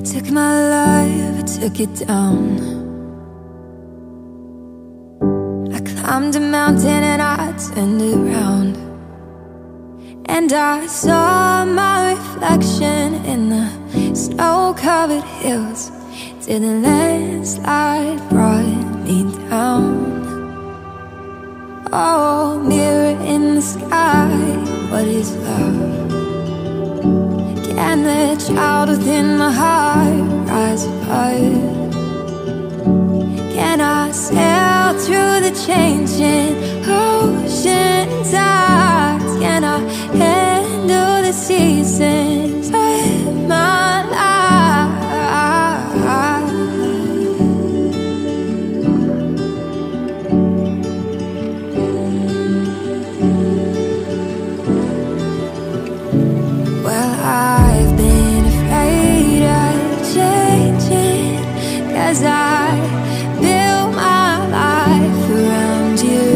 took my life, I took it down. I climbed a mountain and I turned around, and I saw my reflection in the snow-covered hills till the landslide brought me down. Oh, mirror in the sky, what is love? Can the child within my heart rise above? Can I sail through the changing ocean tides? Can I handle the seasons of my life? Well, I've been afraid of changing, 'cause I built my life around you.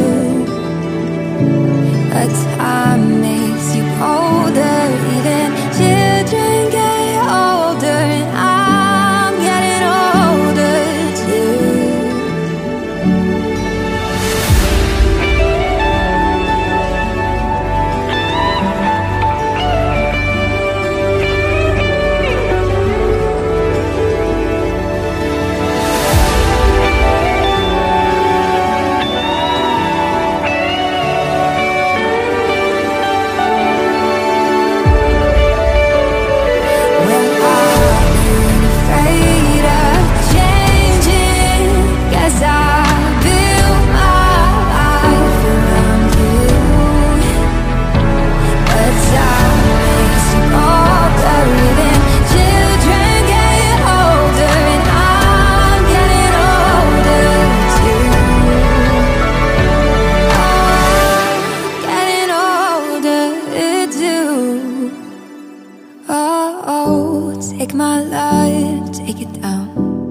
But time makes you older, even children get older, and I'm getting older too. Take my life, take it down.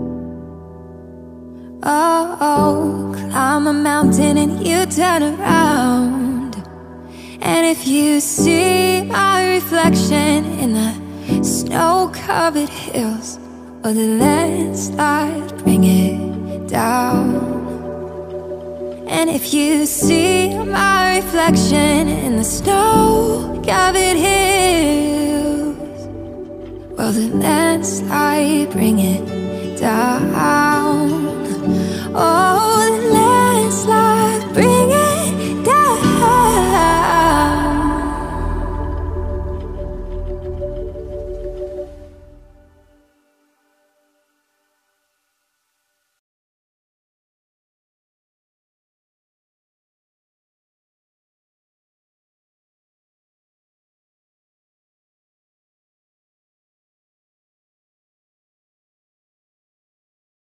Oh, climb a mountain and you turn around, and if you see my reflection in the snow-covered hills or the landslide, bring it down. And if you see my reflection in the snow-covered hills, well, the landslide, bring it down. Oh,